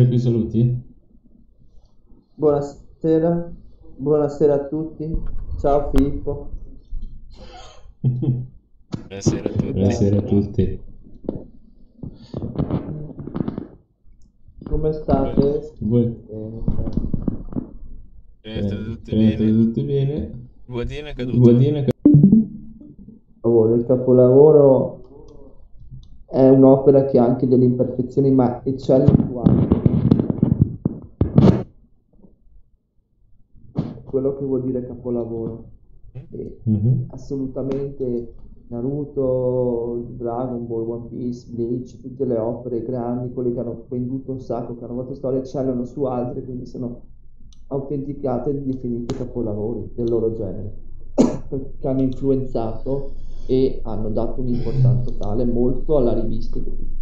Qui saluti? Buonasera, buonasera a tutti. Ciao Filippo. Buonasera a tutti. Buonasera a tutti. Come Voi? state? Voi? State tutti State bene? tutti bene? Guadina è caduto? Guadina Il capolavoro è un'opera che ha anche delle imperfezioni, ma eccelle su altro. Quello che vuol dire capolavoro. Mm? E Mhm. assolutamente Naruto, Dragon Ball, One Piece, Bleach, tutte le opere grandi, quelle che hanno venduto un sacco, che hanno fatto storia, eccellono su altre, quindi sono autenticate e definite capolavori del loro genere, perché hanno influenzato e hanno dato un'importanza tale molto alla rivista.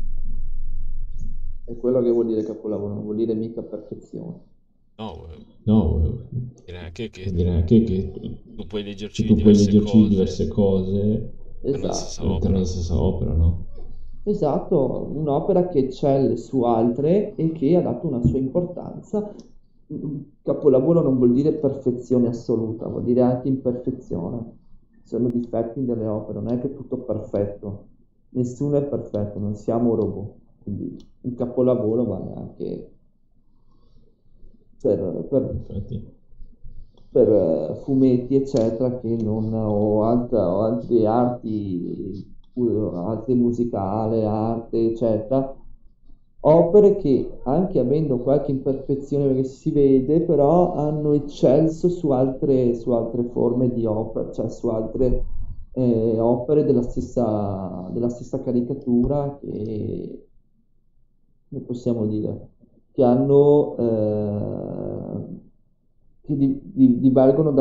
È quello che vuol dire capolavoro, non vuol dire mica perfezione. No, No, direi anche che vuol dire anche che tu puoi leggerci tu puoi diverse leggerci cose diverse cose all'interno della stessa Esatto. all'interno della opera. stessa opera, no? Esatto, un'opera che eccelle su altre e che ha dato una sua importanza. Capolavoro non vuol dire perfezione assoluta, vuol dire anche imperfezione. Ci sono difetti nelle opere, non è che è tutto perfetto. Nessuno è perfetto, non siamo robot. Quindi un capolavoro vale anche per, per- Infatti. per fumetti, eccetera, che non, o altre arti, arte musicale, arte, eccetera. Opere che, anche avendo qualche imperfezione perché si vede, però hanno eccelso su altre forme di opera, cioè su altre opere della stessa caricatura come possiamo dire, che hanno, che divergono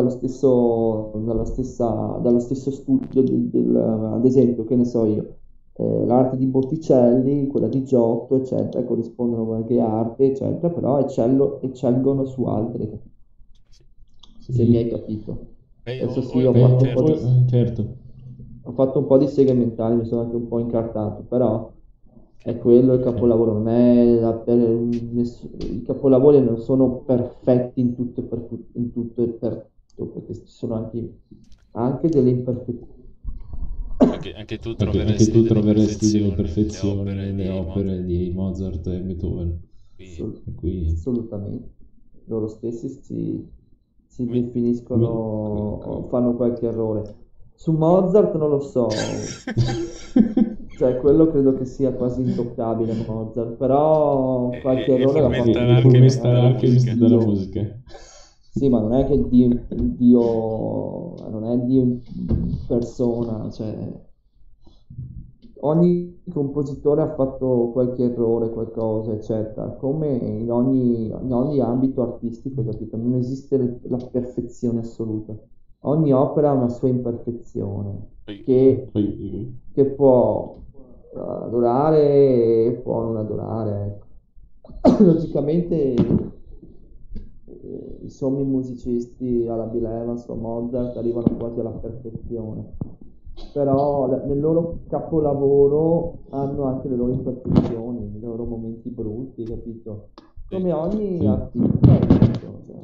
dallo stesso studio ad esempio, che ne so io, l'arte di Botticelli, quella di Giotto, eccetera, corrispondono a qualche arte, eccetera, però eccelgono su altre, se mi Sì. hai capito. Beh, Adesso sì, certo. Certo. ho fatto un po' di seghe mentali, mi sono anche un po' incartato, però è quello il capolavoro, non è i capolavori non sono perfetti in tutto e in tutto e per tutto, perché ci sono anche delle imperfezioni. Anche tu Anche troveresti tu delle troveresti delle imperfezioni nelle imperfezioni opere nelle di Mozart. opere di Mozart e Beethoven. Qui, Assolut- Per cui Assolutamente. Loro stessi si come- definiscono come... o fanno qualche errore. Su Mozart non lo so, cioè quello credo che sia quasi intoccabile Mozart, però qualche il errore l'ha fumetto fatto Il tutti, non fumetto l'alchemista è della che Alchemist musica. della Dio, musica. sì, ma non è che Dio non è Dio in persona, cioè ogni compositore ha fatto qualche errore, qualcosa, eccetera, come in ogni ambito artistico, capito? Non esiste la perfezione assoluta. Ogni opera ha una sua imperfezione Poi, che può adorare e può non adorare, ecco. Logicamente i sommi musicisti alla Bill Evans o Mozart arrivano quasi alla perfezione, però nel loro capolavoro hanno anche le loro imperfezioni, i loro momenti brutti, capito? sì. Come ogni Sì. artista, ecco, cioè,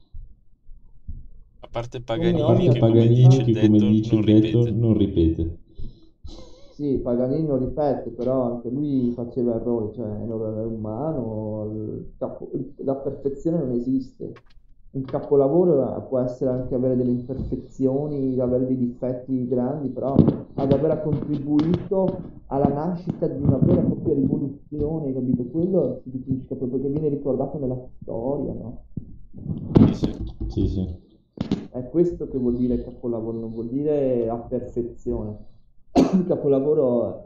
A parte come A Paganini ogni parte che come dice Paganini il che, come detto dice non il detto, ripete. non ripete. sì, Paganini lo ripete, però anche lui faceva errori, cioè non era umano, la perfezione non esiste. Un capolavoro può essere anche avere delle imperfezioni, avere dei difetti grandi, però ad aver contribuito alla nascita di una vera e propria rivoluzione, capito? Quello si definisce proprio perché viene ricordato nella storia, no? Sì, sì. Sì, sì. È questo che vuol dire capolavoro, non vuol dire la perfezione. Il capolavoro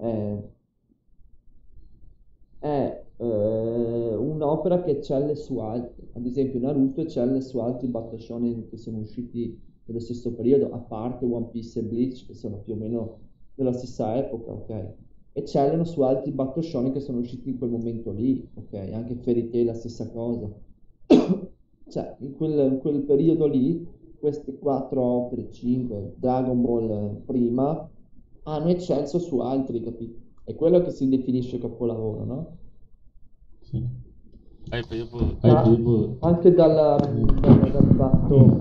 è un'opera che eccelle su altri. Ad esempio, Naruto eccelle su altri battle shonen che sono usciti nello stesso periodo, a parte One Piece e Bleach, che sono più o meno della stessa epoca, ok? Eccellono su altri battle shonen che sono usciti in quel momento lì, ok? Anche Fairy Tail la stessa cosa. Cioè, in quel periodo lì, queste quattro opere, cinque, Dragon Ball prima, hanno eccelso su altri, capito? È quello che si definisce capolavoro, no? Sì. poi dopo... Ah, tipo... anche dal fatto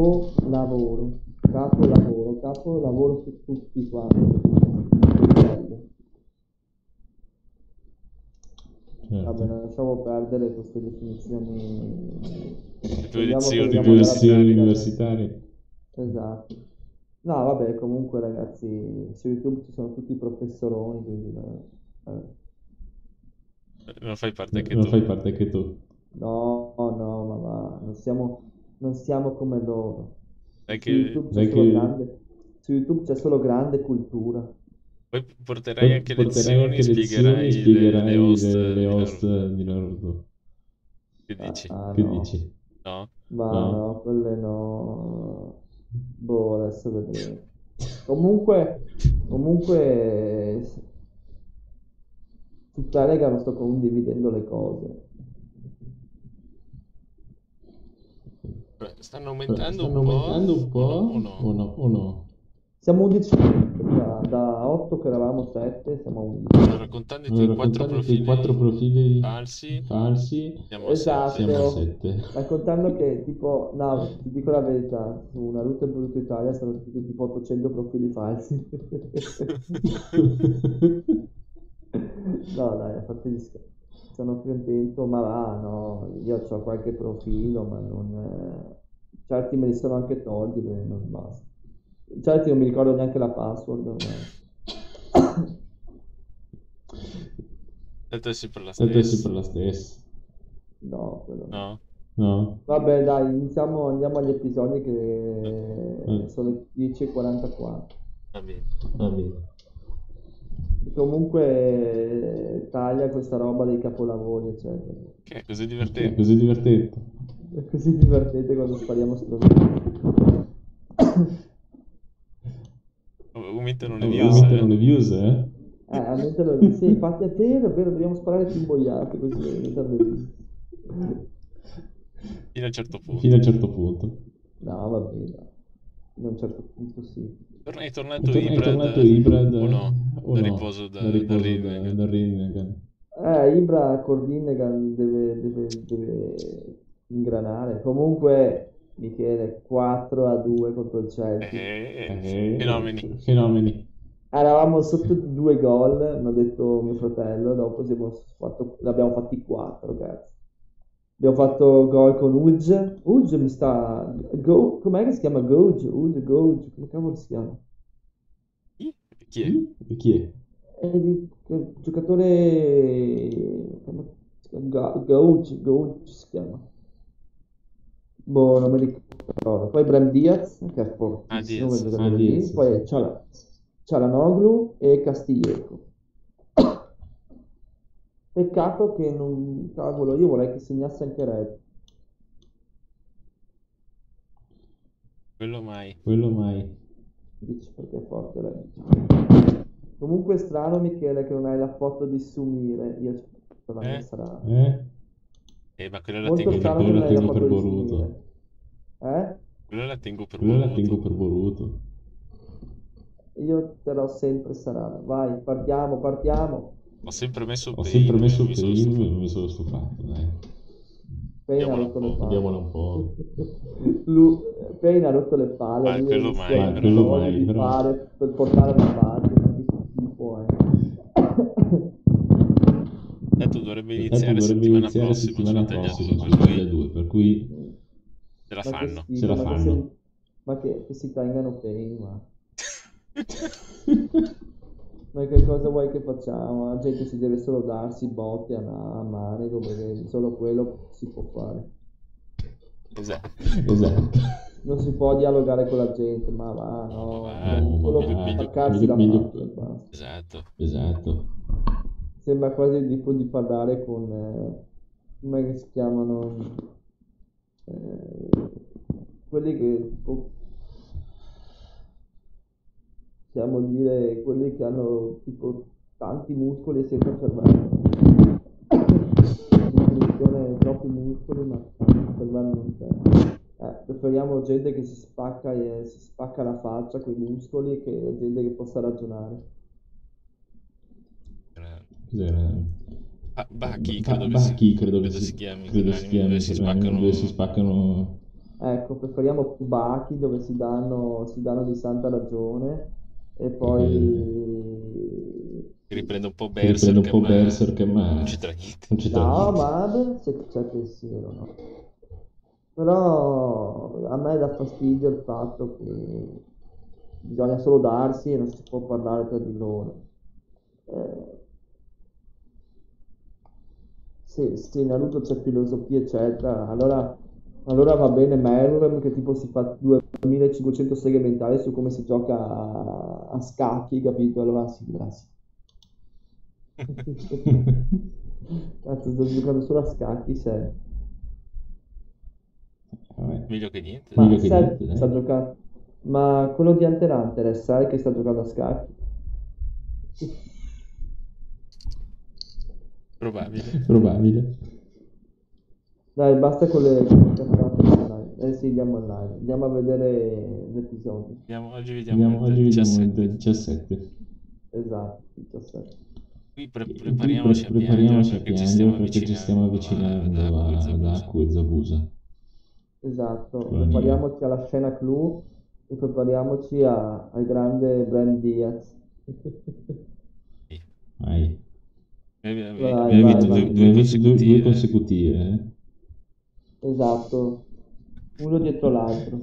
capolavoro su tutti quanti. Vabbè, Certo. lasciamo perdere queste definizioni. Le tue Vediamo che lezioni vogliamo Due andare a lezioni prendere. universitarie. Esatto. No, vabbè, comunque ragazzi, su YouTube ci sono tutti i professoroni, quindi Non fai parte anche Non tu. fai parte anche tu. no, no, ma va, non siamo come loro. Dai Su che YouTube c'è Dai solo che grande cultura. poi porterai anche porterai lezioni anche e lezioni e spiegherai le spiegherai host le di host Naruto. di Naruto. Che dici? Che No, dici? No? ma No? no, quelle no. Boh, adesso vedremo. Comunque, su Telegram sto condividendo le cose. Stanno aumentando Stanno un aumentando un po' o po' no? o no? Siamo 11, da 8 che eravamo 7, siamo a 11. Sto raccontando i tuoi quattro Raccontando i tuoi 4 profili falsi, falsi, siamo a 7. siamo a Esatto, 7. raccontando che tipo, no, ti dico la verità, su Naruto e Boruto Italia sono tutti tipo 800 profili falsi. No, dai, a parte gli scherzi. Sono contento, ma va, no, io ho qualche profilo, ma non... certi me li sono anche tolti, perché non basta. Certi non mi ricordo neanche la password, ma... Tanto è sempre la Tanto è stessa. sempre la stessa. No, quello no. No? No? Vabbè, dai, andiamo agli episodi che sono le 10:44. Va bene. Va bene. Comunque taglia questa roba dei capolavori, eccetera. Che è così È divertente. così divertente. È così divertente quando spariamo stronzate. Aumentano le No. views, Aumentano le views, eh? Almeno sì, infatti è vero, dobbiamo sparare più boiate così aumentano le views. Fino a un certo punto. Fino a un certo punto. No, va bene, a un certo punto sì. È tornato È Ibrad tornato Ibrad o no? o Da no? riposo Da da riposo Rinnegan. da Rinnegan. Ibra Cordinegan deve ingranare. Comunque, Michele, 4-2 contro il Chelsea. Fenomeni. Fenomeni. Eravamo sotto di 2 gol, mi ha detto mio fratello, dopo l'abbiamo fatti 4, cazzo. Abbiamo fatto gol con Uge. Uge mi sta... com'è che si chiama? Gouge? Gouge, come cavolo si chiama? Chi è? E chi è? È il giocatore... Gouge si chiama. Boh, non mi ricordo. Poi Brahim Diaz, che è fortissimo quel Diaz. giocatore Diaz, lì. Poi sì. Cialanoglu e Castillejo. Peccato che non... Cavolo, io vorrei che segnasse anche Red. Quello mai. Quello mai. Dici perché è forte Red. Comunque è strano, Michele, che non hai la foto di Sumire. Io la mia sarà... Ma quella la Molto tengo per strano che Quella non la hai la tengo per foto di Boruto. Sumire. Eh? Quella la tengo per Quella la voluto. tengo per Boruto. Io terrò sempre Sarà. Vai, partiamo. Ho sempre messo Ho sempre Pain, messo mi sono Pain, stufato. mi sono stufato, dai. Payne ha Vediamola rotto un le po'. palle. Vediamola un po'. Payne ha rotto le palle. Ma lui quello ha mai, iniziato però. a mai, di però. fare per portare avanti, ma che schifo è. Tanto dovrebbe Tanto iniziare dovrebbe settimana iniziare prossima su settimana Italia 2, prossima su per Italia cui 2, per cui se la Ma che fanno. schifo, se la ma fanno. ma che si tengano Payne, ma. Ma che cosa vuoi che facciamo? La gente si deve solo darsi botte a Manego perché solo quello si può fare. Esatto. Esatto. Non si può dialogare con la gente, ma va, No, no, ma va, bisogna solo meglio- attaccarsi la meglio- faccia e basta. Esatto. Esatto. Sembra quasi di parlare con, come che si chiamano, quelli che, possiamo dire, quelli che hanno tipo tanti muscoli e senza cervello. Definizione troppi muscoli, ma il cervello non c'è. Preferiamo gente che si spacca la faccia con i muscoli che gente che possa ragionare. Cos'era? Baki, Baki credo si chiami, credo si chiami, dove si quell'anime dove si spaccano. spaccano. Ecco, preferiamo Baki dove si danno di santa ragione e Ok. poi... Si riprende un po' Si riprende un po' Berserk, Berserk, ma non c'entra niente. non c'entra No, niente. ma c'è pensiero, no? Però a me dà fastidio il fatto che bisogna solo darsi e non si può parlare tra di loro. Eh, se in Naruto c'è filosofia, eccetera, allora va bene Meruem che tipo si fa 2500 seghe mentali su come si gioca a scacchi, capito? Allora sì, grazie. Cazzo, sto giocando solo a scacchi, se... Vabbè, Meglio che niente. Ma meglio che sai, niente, sta dai. giocando... Ma quello di Hunter x Hunter, sai che sta giocando a scacchi? Probabile. Probabile. Dai, basta con le cazzate online. Eh sì, andiamo online. Andiamo a vedere l'episodio. Oggi vediamo il Oggi vediamo il 17. 17. Esatto, 17. Qui Qui prepariamoci a piangere prepariamoci a perché piangere perché ci stiamo avvicinando ad ad Zabuza. Aku e Zabusa. Esatto, Con la Nia. prepariamoci alla scena clou e prepariamoci al grande Brand Diaz. Vai. Abbiamo vinto vai. due Due consecutive. consecutive, Esatto, uno dietro l'altro.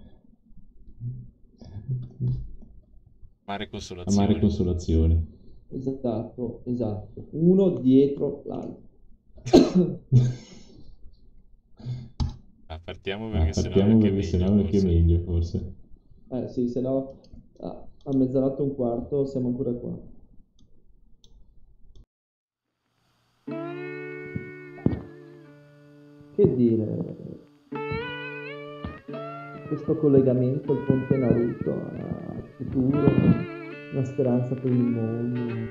Amare Amare consolazione. consolazione. Esatto, uno dietro l'altro. Partiamo perché sennò è anche meglio forse. Sì, se no a mezzanotte e un quarto siamo ancora qua. Che dire, questo collegamento, il ponte Naruto al futuro, la speranza per il mondo.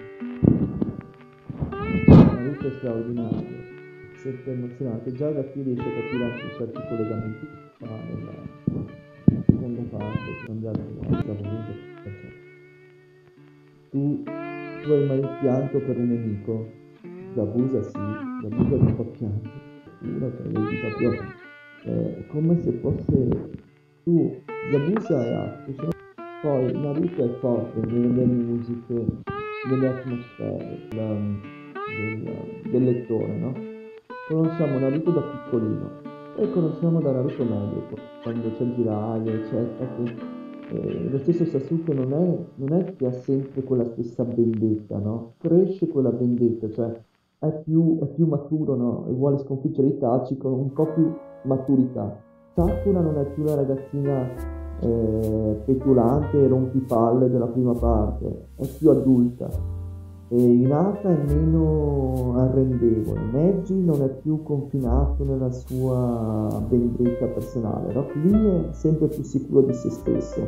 Naruto è straordinario, sempre emozionante, già da qui riesce a capire anche certi collegamenti che fa nella seconda parte, per andare a Zabuza, eccetera. Tu hai mai pianto per un nemico? Zabuza sì, Zabuza non fa pianto, uno che vedi proprio come se fosse tu, Zabuza è altro, poi Naruto è forte nelle musiche, nelle atmosfere del lettore, no? Conosciamo Naruto da piccolino, poi conosciamo da Naruto medio, quando c'è il Jiraiya, eccetera, che lo stesso Sasuke non è che ha sempre quella stessa vendetta, no? Cresce quella vendetta, cioè è più maturo, no? E vuole sconfiggere Itachi con un po' più maturità. Sakura non è più la ragazzina petulante e rompipalle della prima parte, è più adulta. E Hinata è meno arrendevole, Neji non è più confinato nella sua vendetta personale, Rock Lee è sempre più sicuro di se stesso.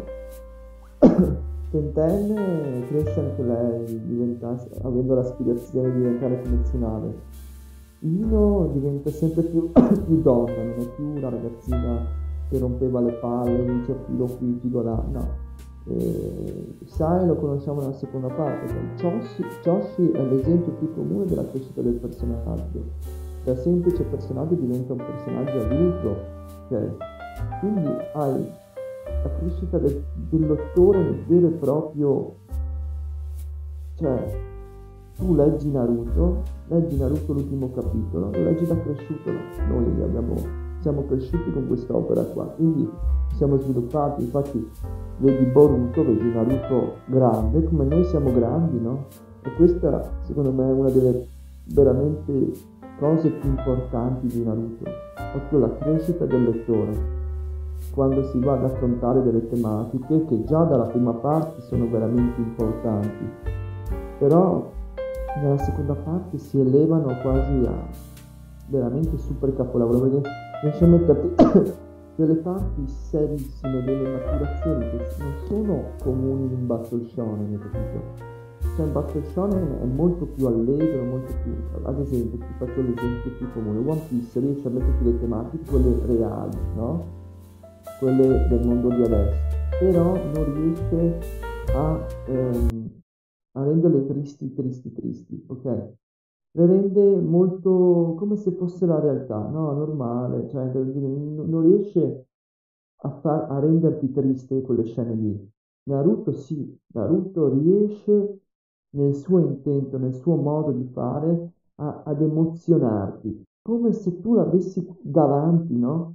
Tenten cresce anche lei, avendo l'aspirazione di diventare commissionario. Ino diventa sempre più donna, non è più una ragazzina che rompeva le palle, dice filo qui, figo là, no. Sai lo conosciamo nella seconda parte, Joshi è l'esempio più comune della crescita del personaggio. Da semplice personaggio diventa un personaggio adulto, ok? Quindi hai la crescita del lettore nel vero e proprio, cioè tu leggi Naruto l'ultimo capitolo, lo leggi da cresciuto, no? Noi siamo cresciuti con quest'opera qua, quindi siamo sviluppati, infatti vedi Boruto, vedi Naruto grande, come noi siamo grandi, no? E questa secondo me è una delle veramente cose più importanti di Naruto, proprio la crescita del lettore, quando si va ad affrontare delle tematiche che già dalla prima parte sono veramente importanti, però nella seconda parte si elevano quasi a veramente super capolavoro, perché riesce a metterti delle parti serissime, delle maturazioni che non sono comuni in un battle shonen, capito? Cioè in battle shonen è molto più allegro, molto più... Ad esempio, ti faccio l'esempio più comune, One Piece riesce a metterti le tematiche, quelle reali, no? Quelle del mondo di adesso, però non riesce a renderle tristi, ok? le rende molto come se fosse la realtà, no? Normale, cioè non riesce a renderti triste quelle scene lì. Naruto sì, Naruto riesce nel suo intento, nel suo modo di fare ad emozionarti, come se tu l'avessi davanti, no?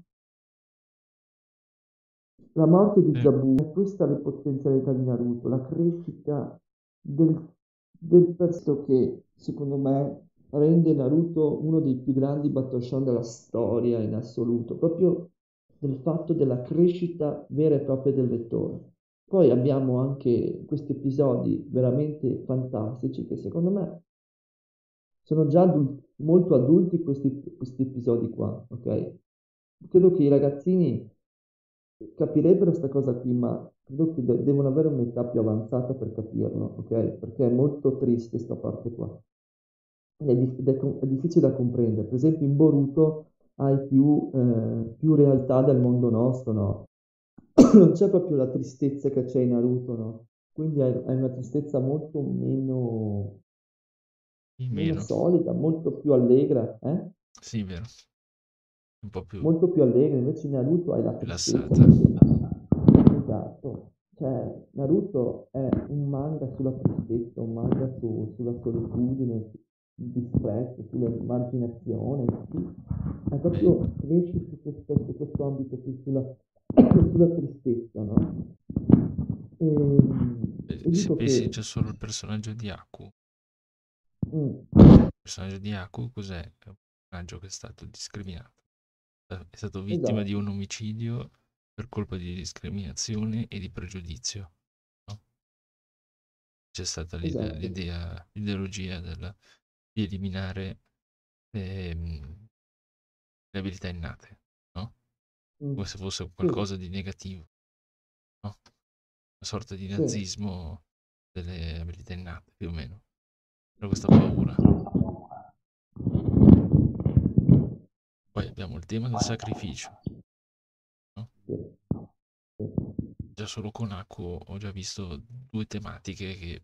La morte di Sì. Zabu, questa è la potenzialità di Naruto, la crescita del, del perso che secondo me rende Naruto uno dei più grandi battle shonen della storia in assoluto, proprio del fatto della crescita vera e propria del lettore. Poi abbiamo anche questi episodi veramente fantastici che secondo me sono già molto adulti questi episodi qua, ok? Credo che i ragazzini capirebbero questa cosa qui, ma credo che devono avere un'età più avanzata per capirlo, ok? Perché è molto triste questa parte qua. È difficile da comprendere. Per esempio in Boruto hai più realtà del mondo nostro, no? Non c'è proprio la tristezza che c'è in Naruto, no? Quindi hai una tristezza molto Sì, meno meno. solida, molto più allegra, eh? Sì, vero. Un po' più Molto più allegra, invece in Naruto hai la tristezza rilassata. proprio. Esatto, cioè Naruto è un manga sulla tristezza, un manga sulla solitudine, sul disprezzo, sull'emarginazione, è Sì, proprio cresci su questo ambito qui, sulla tristezza, no? E se dico pensi che già solo al personaggio di Aku, mm, il personaggio di Aku cos'è? È un personaggio che è stato discriminato. È stato vittima di esatto, un omicidio per colpa di discriminazione e di pregiudizio, no? C'è stata esatto, l'ideologia di eliminare le abilità innate, no? mm, Come se fosse sì, qualcosa di negativo, no? Una sorta di sì, nazismo delle abilità innate, più o meno. Però questa paura. Poi abbiamo il tema del sacrificio, no? sì, sì. Già solo con Aku ho già visto due tematiche che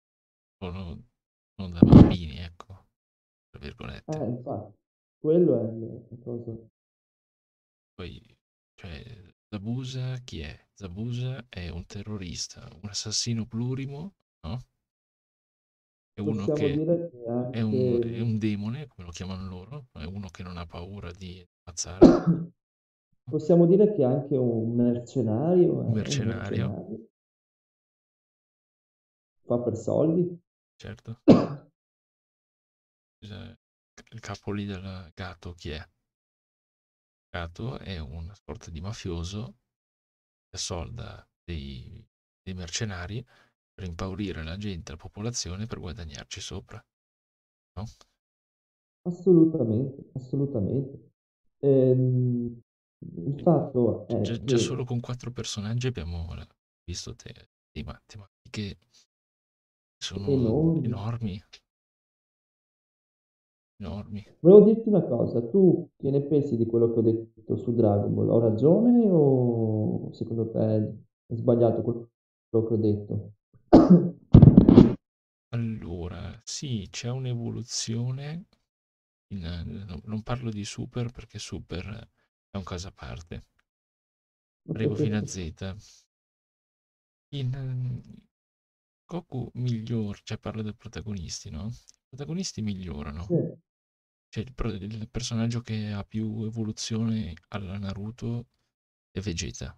sono da bambini, ecco, tra virgolette. Infatti, quello è la cosa. Poi, cioè, Zabuza chi è? Zabuza è un terrorista, un assassino plurimo, no? È uno Possiamo che dire che anche, è un demone, come lo chiamano loro, è uno che non ha paura di ammazzare, no? possiamo dire che anche un mercenario Un è un mercenario, mercenario, fa per soldi. certo. Il capo lì del Gato chi è? Gato è una sorta di mafioso che assolda dei mercenari per impaurire la gente, la popolazione per guadagnarci sopra, no? Assolutamente, assolutamente. Il fatto è Già che solo con 4 personaggi abbiamo visto tematiche che sono enormi. enormi, enormi. Volevo dirti una cosa, tu che ne pensi di quello che ho detto su Dragon Ball? Ho ragione o secondo te è sbagliato quello che ho detto? Allora, sì, c'è un'evoluzione, non parlo di Super perché Super è un caso a parte. Arrivo fino a Z. In Goku migliora, cioè parlo dei protagonisti, no? I protagonisti migliorano. Sì, Cioè il personaggio che ha più evoluzione alla Naruto è Vegeta.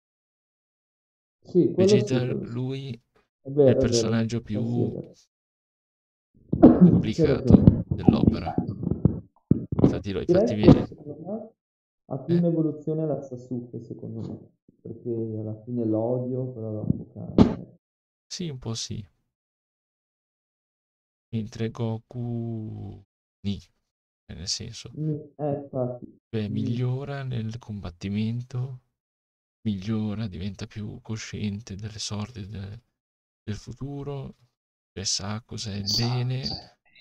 sì, Vegeta, quello sì. lui è il È vero. personaggio Sì, è più vero. C'hai complicato ragione. dell'opera. Infatti Direi che viene... secondo me ha più Eh? un'evoluzione alla Sasuke, secondo me, perché alla fine l'odio, però dopo cambia. Sì, un po' sì. Mentre Goku... Nì, nel senso, Infatti, cioè mm, migliora nel combattimento, migliora, diventa più cosciente delle sorti del futuro, cioè sa cos'è il bene,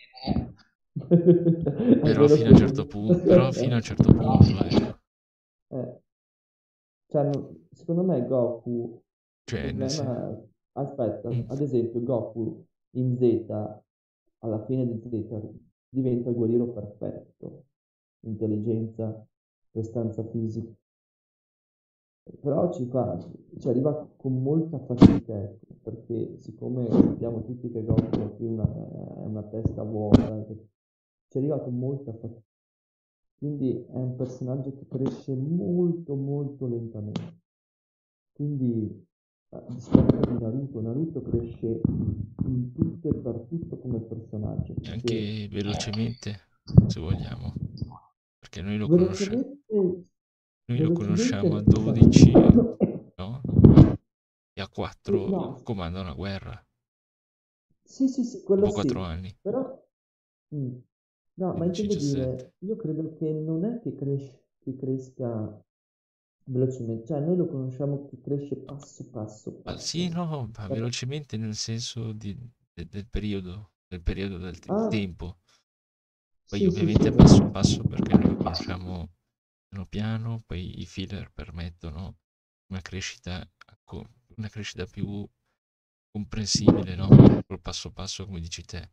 è però vero fino a un certo così. punto, però fino a un certo punto, ecco. Eh, cioè, secondo me Goku, il Cioè, nel senso... problema, aspetta, Mm, ad esempio Goku in Z, alla fine di Z, diventa il guerriero perfetto, intelligenza, prestanza fisica, però ci arriva con molta fatica, ecco, perché siccome sappiamo tutti che Goku è più è una testa vuota, ci arriva con molta fatica, quindi è un personaggio che cresce molto molto lentamente. Quindi a dispetto di Naruto cresce in tutto e per tutto come personaggio, E perché anche velocemente, se vogliamo, perché velocemente, noi lo conosciamo a velocemente 12, no? E a sì, 4 no, comanda una guerra, sì, quello dopo 4 sì, anni, però, mm, no, ma intendo 16-17. dire, io credo che non è che cresca velocemente, cioè noi lo conosciamo che cresce passo Sì, passo. no, ma Per- velocemente nel senso del periodo del Ah, tempo. Poi sì, ovviamente passo esatto. passo perché noi lo conosciamo piano piano, poi i filler permettono una crescita, una crescita più comprensibile, no? Col passo passo come dici te.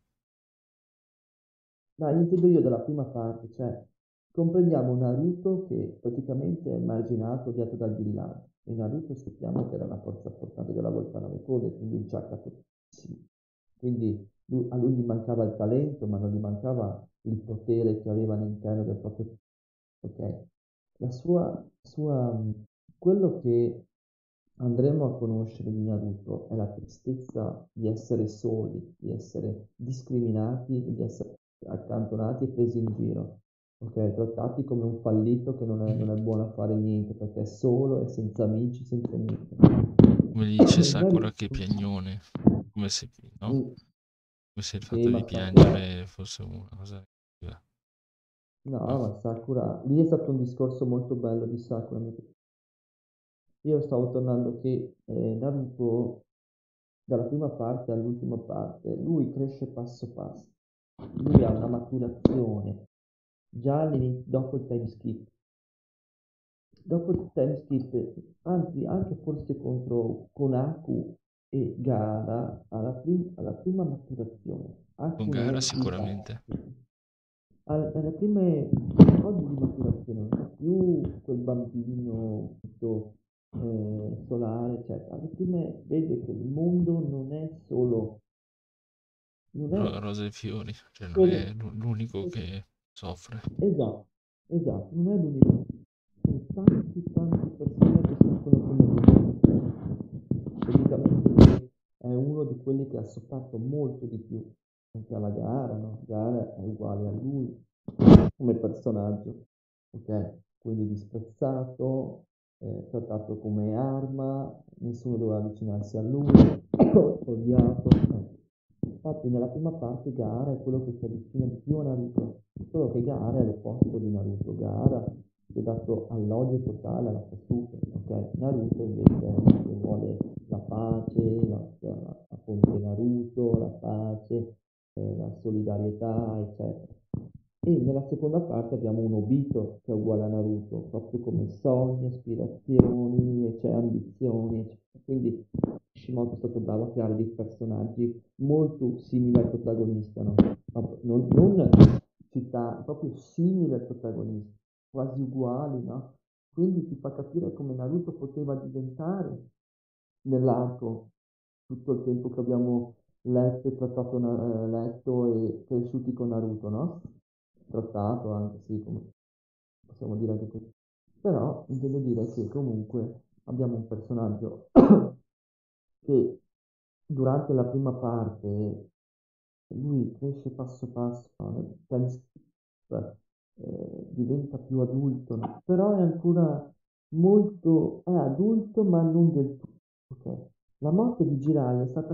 No, intendo io dalla prima parte, cioè comprendiamo Naruto che praticamente è marginato, odiato dal villaggio, e Naruto sappiamo che era la forza portante della volta a nove code, quindi un chakra potentissimo. Quindi a lui gli mancava il talento, ma non gli mancava il potere che aveva all'interno del proprio, ok? La quello che andremo a conoscere di Naruto è la tristezza di essere soli, di essere discriminati, di essere accantonati e presi in giro, ok? Trattati come un fallito che non è buono a fare niente perché è solo e senza amici, senza niente. Come dice Sakura che Naruto, piagnone, come se, no? mm, Come se il sì, fatto ma di Sakura, piangere fosse una cosa negativa, no, no? ma Sakura, lì è stato un discorso molto bello di Sakura. Io stavo tornando che Naruto, dalla prima parte all'ultima parte, lui cresce passo passo. Lui ha una maturazione già dopo il time skip. Dopo il time skip, anzi anche forse contro Konaku e Gaara, alla prima maturazione. Con Aku non gara è più sicuramente. alle prime fasi di maturazione, non è più quel bambino tutto solare, eccetera. Alle prime vede che il mondo non è solo, non è Rose e fiori, cioè non è solo, l'unico che soffre. esatto, esatto, non è l'unico. Sono tante persone che soffrono come lui. Praticamente lui è uno di quelli che ha sofferto molto di più anche alla gara, no? Gara è uguale a lui come personaggio, ok? Quindi disprezzato, trattato come arma, nessuno doveva avvicinarsi a lui, odiato. Infatti nella prima parte Gaara è quello che si avvicina di più a Naruto, solo che Gaara è l'opposto di Naruto. Gaara si è dato all'odio totale alla Sasuke, ok? Naruto invece è uno che vuole la pace, appunto Naruto, la pace, la solidarietà, eccetera. E nella seconda parte abbiamo un Obito che è uguale a Naruto, proprio come sogni, aspirazioni, cioè ambizioni, eccetera. Quindi Kishimoto è stato bravo a creare dei personaggi molto simili al protagonista, no? Non proprio simili al protagonista, quasi uguali, no? Quindi ti fa capire come Naruto poteva diventare nell'arco tutto il tempo che abbiamo letto e trattato, letto e cresciuti con Naruto, no? Trattato anche, sì, come possiamo dire anche così. Però intendo dire che comunque abbiamo un personaggio che durante la prima parte lui cresce passo passo, no? Diventa più adulto, no? Però è ancora è adulto ma non del tutto, ok? La morte di Jiraiya è stata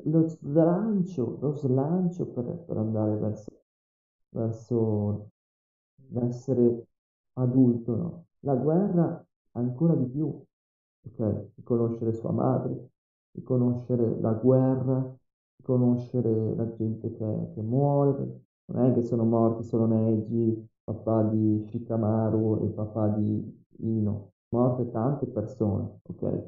lo slancio per andare verso l'essere adulto, no? La guerra ancora di più, ok? Di conoscere sua madre, di conoscere la guerra, di conoscere la gente che muore. Non è che sono morti solo Neji, papà di Shikamaru e papà di Ino. Morte tante persone, ok?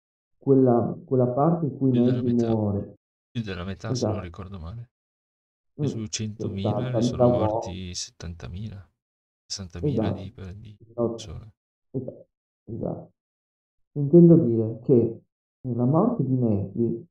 Quella parte in cui Più della Neji metà, muore, più della metà se non esatto, ricordo male. E su che 100.000 ne sono salta un uomo. morti 70.000, 60.000 Esatto, di no, persone. esatto, esatto. Intendo dire che la morte di Nettie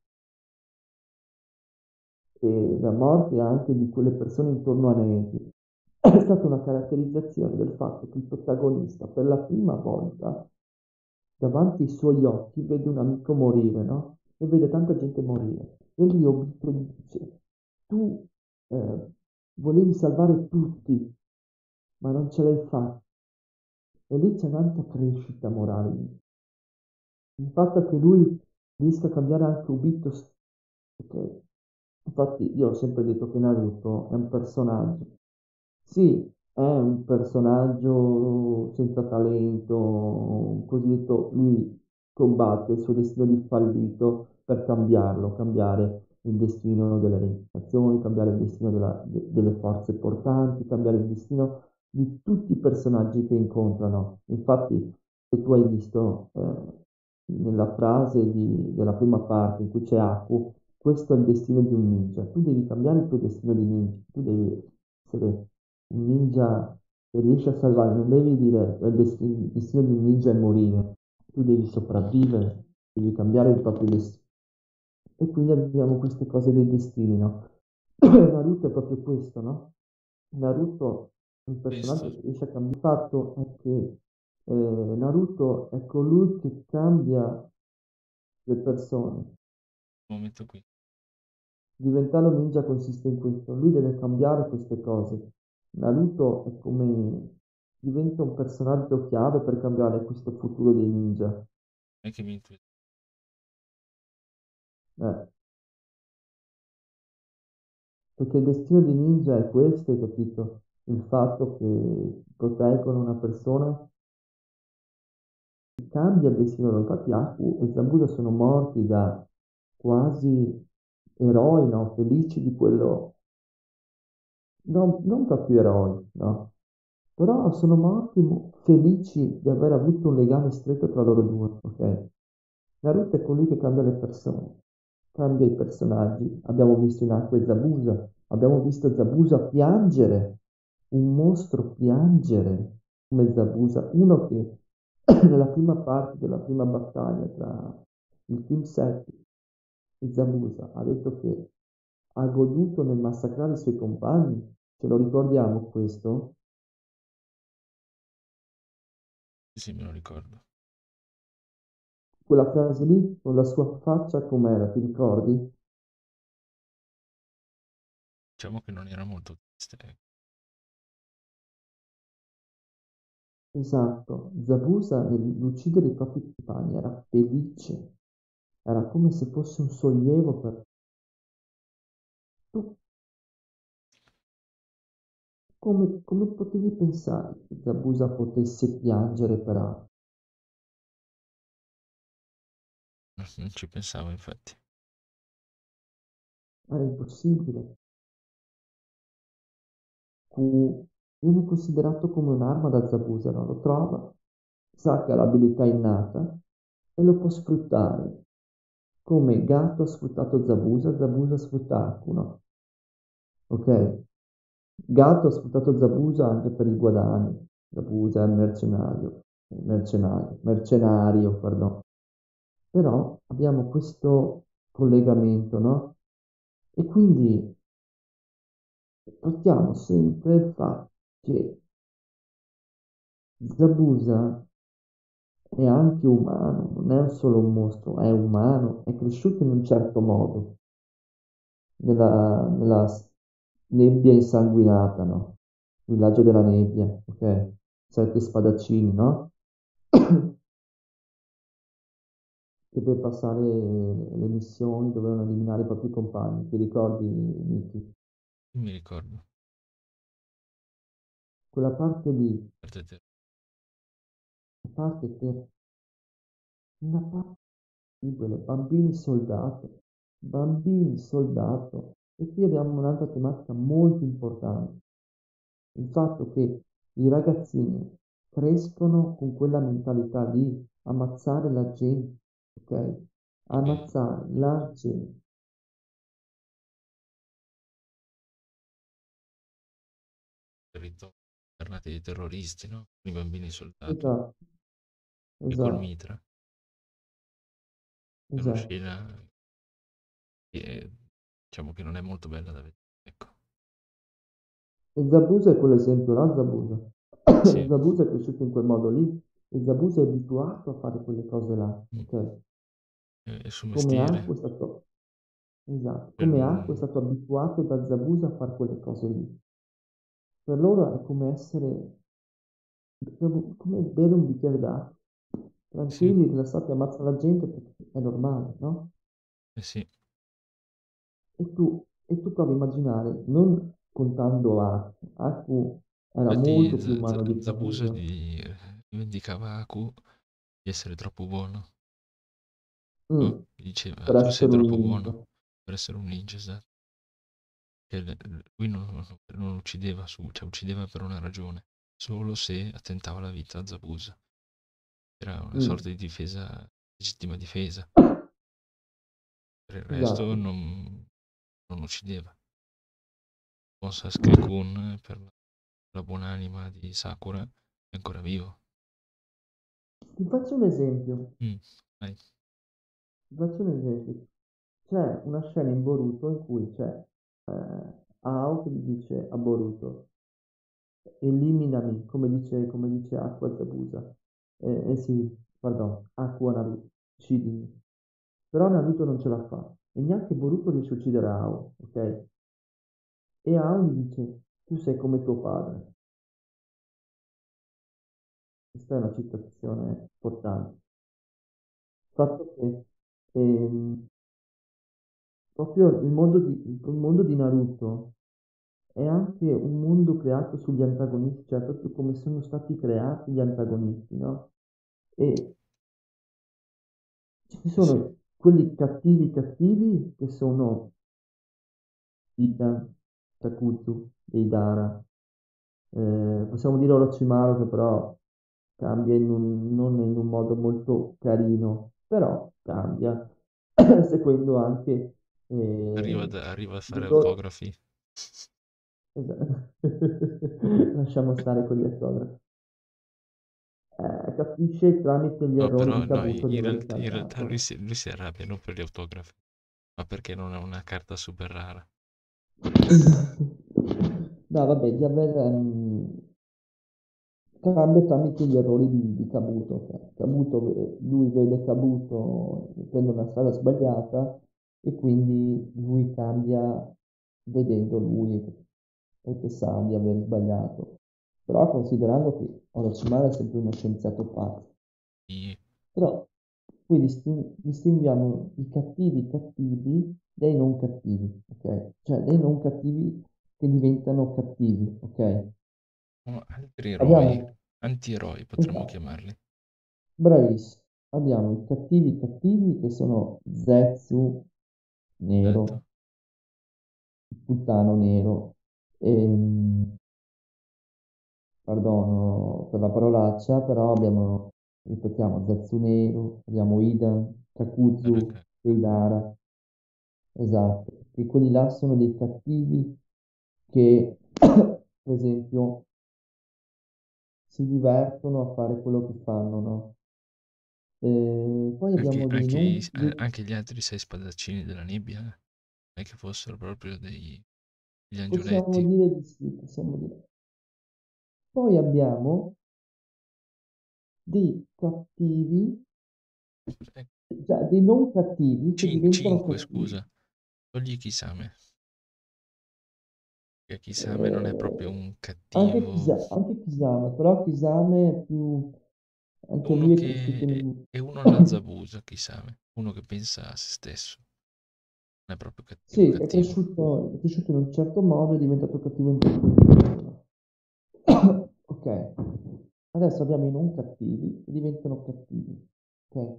e la morte anche di quelle persone intorno a Nettie è stata una caratterizzazione del fatto che il protagonista per la prima volta davanti ai suoi occhi vede un amico morire, no? E vede tanta gente morire. E lì Obito gli dice, tu volevi salvare tutti, ma non ce l'hai fatto. E lì c'è tanta crescita morale. Il fatto che lui riesca a cambiare anche Obito, ok? Infatti io ho sempre detto che Naruto è un personaggio. Sì, è un personaggio senza talento, un cosiddetto, lui combatte il suo destino di fallito per cambiarlo, cambiare il destino delle nazioni, cambiare il destino delle forze portanti, cambiare il destino di tutti i personaggi che incontrano. Infatti, se tu hai visto nella frase della prima parte in cui c'è Aku, questo è il destino di un ninja. Tu devi cambiare il tuo destino di ninja, tu devi essere un ninja che riesce a salvare, non devi dire il destino di un ninja è morire, tu devi sopravvivere, devi cambiare il proprio destino. E quindi abbiamo queste cose dei destini, no? Naruto è proprio questo, no? Naruto è un personaggio Questo che riesce a cambiare. Il fatto è che Naruto è colui che cambia le persone. momento qui. Diventare un ninja consiste in questo, lui deve cambiare queste cose. Naruto è come diventa un personaggio chiave per cambiare questo futuro dei ninja. Non è che mi entusiasma. Eh, perché il destino dei ninja è questo, hai capito? Il fatto che proteggono una persona cambia il destino loro. Infatti Aku e Zabuza sono morti da quasi eroi, no? Felici di quello, non proprio eroi, no? Però sono morti felici di aver avuto un legame stretto tra loro due, ok? Naruto è colui che cambia le persone, cambia i personaggi. Abbiamo visto in Acqua e Zabuza, abbiamo visto Zabuza piangere, un mostro piangere come Zabuza, uno che nella prima parte della prima battaglia tra il Team 7 e Zabuza ha detto che ha goduto nel massacrare i suoi compagni. Ce lo ricordiamo questo? Sì, me lo ricordo. Quella frase lì, con la sua faccia com'era, ti ricordi? Diciamo che non era molto triste. Esatto, Zabuza nell'uccidere i propri compagni era felice, era come se fosse un sollievo per tu. Come potevi pensare che Zabuza potesse piangere per altri? Non ci pensavo, infatti. Era impossibile. Viene considerato come un'arma da Zabuza, non lo trova, sa che ha l'abilità innata e lo può sfruttare. Come Gatto ha sfruttato Zabuza, Zabuza sfrutta Akuno. Ok? Gatto ha sfruttato Zabuza anche per il guadagno. Zabuza è mercenario, perdono. Però abbiamo questo collegamento, no? E quindi trattiamo sempre il fatto che Zabuza è anche umano, non è solo un mostro, è umano, è cresciuto in un certo modo, nella nebbia insanguinata, no? Villaggio della nebbia, ok? Sette spadaccini, no? Che per passare le missioni dovevano eliminare i propri compagni, ti ricordi, Nicky? Non mi ricordo. Quella parte lì, Per te. la parte per una parte debole, bambini soldato. E qui abbiamo un'altra tematica molto importante, il fatto che i ragazzini crescono con quella mentalità di ammazzare la gente, ok? Sì, Ammazzare la gente. ritornati dei terroristi, no? Con i bambini soldati Esatto, e col esatto, mitra. È una esatto. scena che diciamo che non è molto bella da vedere. Ecco, E Zabuza è quell'esempio là, Zabuza. sì, Zabuza è cresciuto in quel modo lì e Zabuza è abituato a fare quelle cose là, mm, ok? è il suo Come mestiere. Acqua è stato, esatto, Per come Acqua è un- stato abituato da Zabuza a fare quelle cose lì. Per loro è come essere, come bere un bicchiere d'acqua, sì, tranquilli, rilassati, ammazza la gente perché è normale, no? sì. E tu provi a immaginare, non contando Acqua, Acqua era Infatti molto più umano di Zabuza Zabuza. rivendicava Aku di essere troppo buono. Mm, No? Gli diceva, per tu sei essere un troppo ninja. buono per essere un ninja, esatto. Che lui non uccideva, cioè uccideva per una ragione, solo se attentava alla vita a Zabuza. Era una Mm, sorta di difesa, legittima difesa. Per il resto esatto. non uccideva. Buon Sasuke-kun, per la buonanima di Sakura, è ancora vivo. Ti faccio un esempio. Mm, vai. Ti faccio un esempio. C'è una scena in Boruto in cui c'è Ao che gli dice a Boruto, eliminami, come dice Aqua Zabuza. Sì, pardon, Aqua Naruto, uccidimi. Però Naruto non ce la fa e neanche Boruto riesce a uccidere Ao, ok? E Ao gli dice, tu sei come tuo padre. Questa è una citazione importante. Il fatto che proprio il mondo di Naruto è anche un mondo creato sugli antagonisti, cioè proprio come sono stati creati gli antagonisti, no? E ci Eh sì. sono quelli cattivi cattivi che sono Ida, Kakuzu, Deidara. Possiamo dire Orochimaru che però cambia non in un modo molto carino, però cambia, seguendo anche Arriva a dei fare loro. autografi. Esatto. Lasciamo stare con gli autografi. Capisce tramite gli No, errori però di no, Kabuto di aver in realtà saltato. lui si arrabbia non per gli autografi, ma perché non è una carta super rara. Esatto. No, vabbè, di aver cambia tramite gli errori di Kabuto. Cioè, lui vede Kabuto prende una strada sbagliata e quindi lui cambia vedendo lui perché sa di aver sbagliato. Però considerando che Orochimaru è sempre uno scienziato pazzo. I- Però qui distinguiamo i cattivi dai non cattivi, ok? Cioè dai non cattivi che diventano cattivi, ok? o altri eroi, Abbiamo, anti-eroi potremmo esatto, chiamarli. bravissimo, abbiamo i cattivi cattivi che sono Zetsu Esatto. nero, il puttano nero, perdono per la parolaccia, però abbiamo, ripetiamo, Zetsu nero, abbiamo Idan, Kakuzu, Perché Deidara. Esatto, che quelli là sono dei cattivi che, per esempio, si divertono a fare quello che fanno, no? Poi abbiamo dei non. anche gli altri sei spadaccini della nebbia, non è che fossero proprio degli Possiamo angioletti. dire di sì, possiamo dire. Poi abbiamo dei cattivi, Eh, cioè dei non cattivi che diventano Cinque, cattivi. scusa, togli Kisame, che Kisame non è proprio Eh, un anche, cattivo. Anche Kisame, però Kisame è più. È Anche uno lui è cresciuto che in. è uno alla Zabuza, Kisame, uno che pensa a se stesso, non è proprio cattivo Sì, è cattivo. cresciuto, è cresciuto in un certo modo e è diventato cattivo in quel modo. Ok, adesso abbiamo i non cattivi che diventano cattivi. Ok,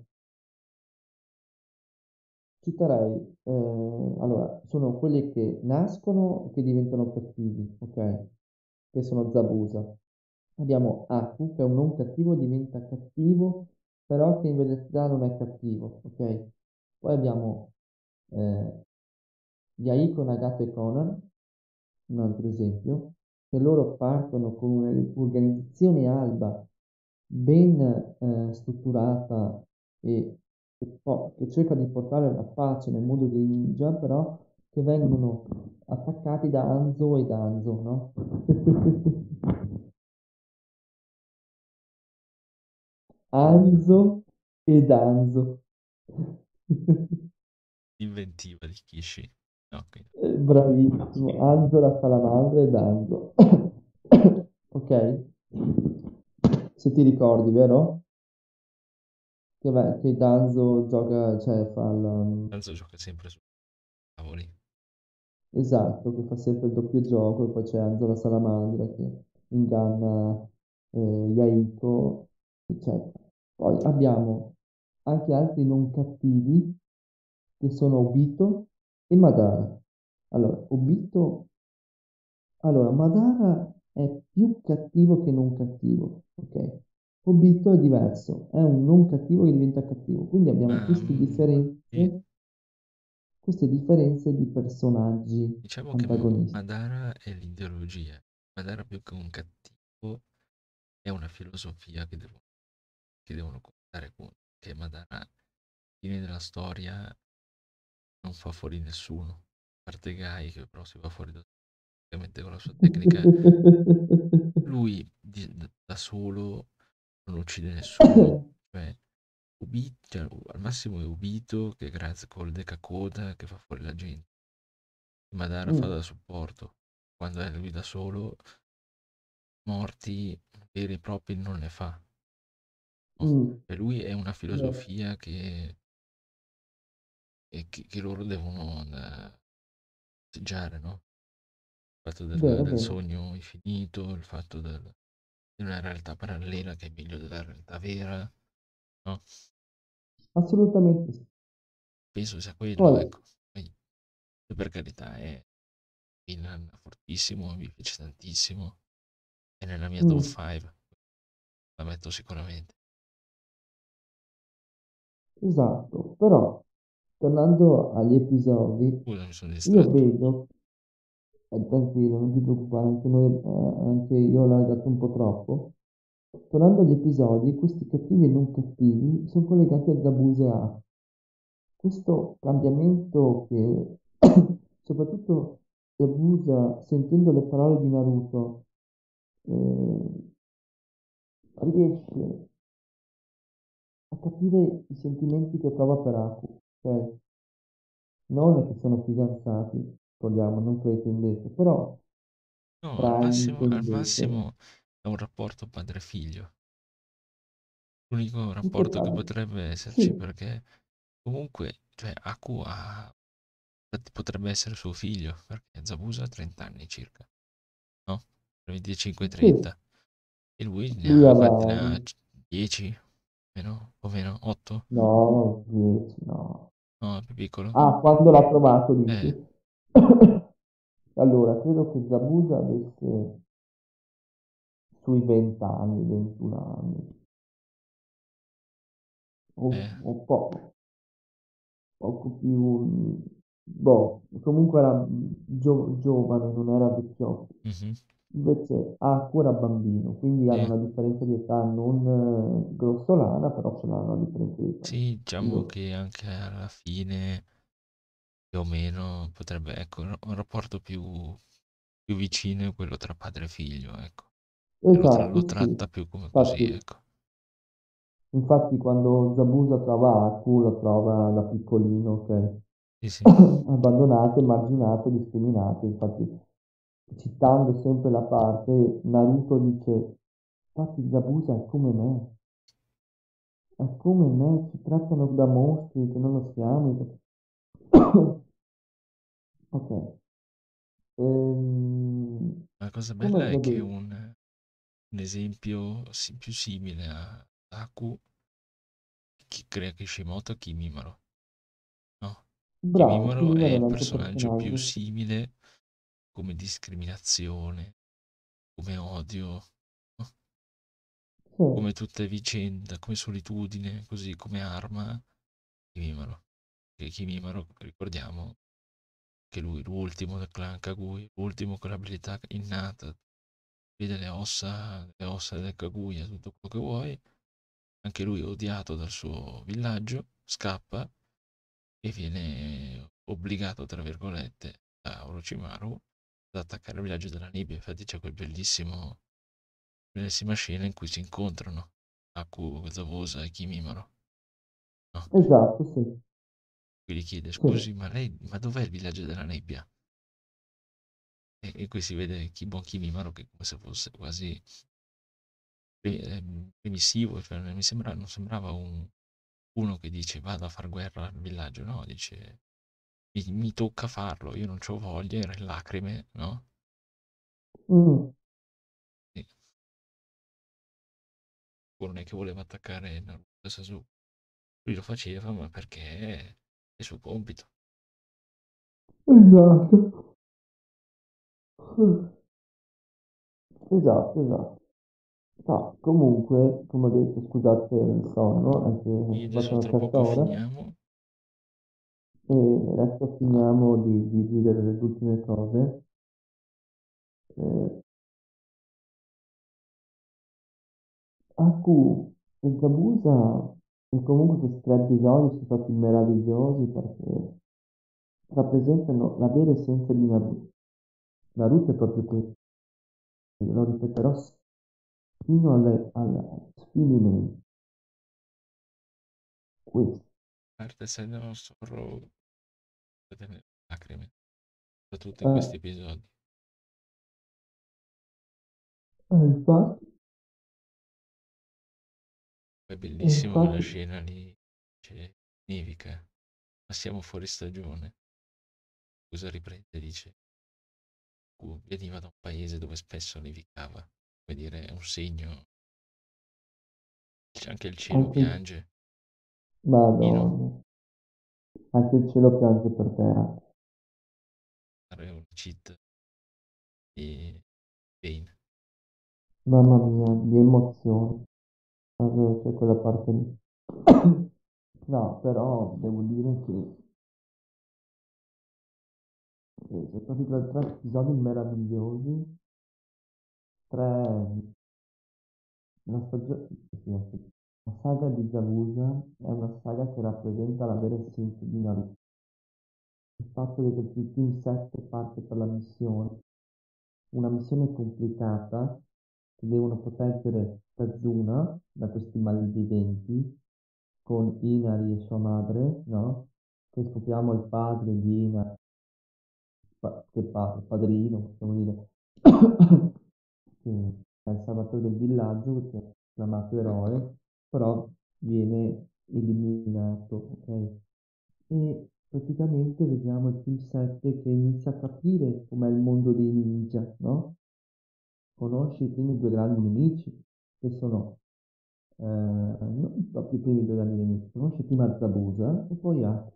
citerei, allora, sono quelli che nascono e che diventano cattivi, ok? Che sono Zabuza. Abbiamo Aku, che è un non cattivo, diventa cattivo, però che in verità non è cattivo, ok? Poi abbiamo eh, Yahiko, Nagato e Conan, un altro esempio. che loro partono con un'organizzazione alba ben strutturata e che cerca di portare la pace nel mondo dei ninja, però che vengono attaccati da Hanzo e Danzo, no? Hanzo e Danzo. Inventiva di Kishi. No, quindi, Bravissimo, Hanzo la salamandra e Danzo. Ok? Se ti ricordi, vero? Che Danzo gioca, cioè fa il... Danzo gioca sempre su tavoli. Esatto, che fa sempre il doppio gioco e poi c'è Hanzo la salamandra che inganna Yahiko, eccetera. Poi abbiamo anche altri non cattivi che sono Obito e Madara. Allora, Madara è più cattivo che non cattivo, ok? Obito è diverso, è un non cattivo che diventa cattivo. Quindi abbiamo Ma sì, queste differenze di personaggi diciamo che antagonisti. Madara è l'ideologia. Madara più che un cattivo è una filosofia che devono contare con. Che Madara, alla fine della storia, non fa fuori nessuno. A parte Guy, che però si va fuori praticamente con la sua tecnica. Lui da solo non uccide nessuno. Cioè, cioè, al massimo è Ubito che grazie col Decacoda che fa fuori la gente. Madara fa Mm, da supporto. Quando è lui da solo, morti veri e propri non ne fa. No? mm, Per lui è una vero, filosofia che loro devono festeggiare, no? Il fatto vero, del vero. sogno infinito, il fatto di una realtà parallela che è meglio della realtà vera, no? Assolutamente sì. Penso sia quello, Poi, ecco. Poi, per carità, è Milan fortissimo, mi piace tantissimo. È nella mia top mm, 5, la metto sicuramente. esatto, però tornando agli episodi, Scusa, mi sono io distratto. vedo, tranquillo, non ti preoccupare, anche noi, anche io l'ho legato un po' troppo. Tornando agli episodi, questi cattivi e non cattivi sono collegati a Zabuza e A. Questo cambiamento che soprattutto Zabuza, sentendo le parole di Naruto, eh, riesce a capire i sentimenti che prova per Aku. Cioè, non è che sono fidanzati, ricordiamo, non pretendete, però No, al fraintendete. massimo è un rapporto padre-figlio. L'unico Più che rapporto che padre. potrebbe esserci Sì, perché comunque, cioè, potrebbe essere suo figlio, perché Zabuza ha 30 anni circa, no? Tra 25 e sì, 30. E lui ne lui ha, avrà, quanti ne ha? 10? Meno? O meno? 8? no, 10, no. No, è più piccolo? Ah, quando l'ha trovato, Eh, dici? Allora, credo che Zabuza avesse sui 20 anni, 21 anni, eh. o poco più, boh, comunque era giovane, non era vecchiotto. Mhm. Invece Aku era bambino, quindi hanno Sì. una differenza di età non grossolana, però ce l'hanno una differenza di età. Sì, diciamo Loro. che anche alla fine, più o meno, potrebbe, ecco, un rapporto più vicino è quello tra padre e figlio, ecco. E lo Esatto, sì. tratta più come così, Infatti, ecco. infatti quando Zabuza trova Aku, lo trova da piccolino, che Sì, sì. abbandonato, emarginato, discriminato. Infatti, citando sempre la parte, Naruto dice, infatti Zabuza è come me, ci trattano da mostri che non lo siamo. Ok, La cosa come bella è che vedi, un esempio più simile a Aku, chi crea Kishimoto è Kimimaro, no? bravo, Kimimaro è Kimura è un il altro personaggio più personaggio. simile come discriminazione, come odio, no? Sì, Come tutte vicende, come solitudine, così come arma, Kimimaro. E Kimimaro, ricordiamo che lui, l'ultimo del clan Kagui, l'ultimo con l'abilità innata, vede le ossa del Kaguya, tutto quello che vuoi. Anche lui odiato dal suo villaggio, scappa e viene obbligato, tra virgolette, da Orochimaru ad attaccare il villaggio della Nibia. Infatti c'è bellissima scena in cui si incontrano Aku, Zabuza e Kimimaro, no? Esatto, sì. Qui gli chiede, Sì. scusi, ma dov'è il villaggio della nebbia? E qui si vede buon Kimimaro che come se fosse quasi permissivo, cioè non sembrava uno che dice vado a far guerra al villaggio, no, dice mi tocca farlo, io non c'ho voglia, era in lacrime, no? Mm, E non è che voleva attaccare Naruto e Sasuke, lui lo faceva ma perché è il suo compito. esatto. Esatto, esatto. No, comunque, come ho detto, scusate il sonno, è che Quindi ho fatto adesso una tra certa poco ora finiamo, e adesso finiamo di dire le ultime cose. Eh, Aku e Zabuza, e comunque questi tre episodi sono stati meravigliosi perché rappresentano la vera essenza di Naruto. Naruto è proprio questo, lo ripeterò fino al sfinimento, questo. parte se no sorro delle lacrime, soprattutto in Eh, questi episodi. infatti, È bellissimo quella infatti, scena lì, c'è nevica, ma siamo fuori stagione. Cosa riprende? Dice, veniva da un paese dove spesso nevicava, come dire, è un segno, anche il cielo anche, piange, no? Madonna, anche il cielo piange per te. È un cheat di Pain. Mamma mia, di emozioni. Proprio c'è quella parte lì. No, però devo dire che sono stati tre episodi meravigliosi, tre, la, la saga di Zabuza è una saga che rappresenta la vera essenza di Naruto. Il fatto che il Team 7 parte per la missione, una missione complicata, che devono proteggere Kazuna da questi malviventi, con Inari e sua madre, no? Che scopriamo il padre di Inari, che padre, padrino, possiamo dire, che è il salvatore del villaggio, che è chiamato eroe, però viene eliminato, ok? E praticamente vediamo il film 7 che inizia a capire com'è il mondo dei ninja, no? Conosce i primi due grandi nemici, che sono, non proprio i primi due grandi nemici, conosce prima Zabuza e poi Aki.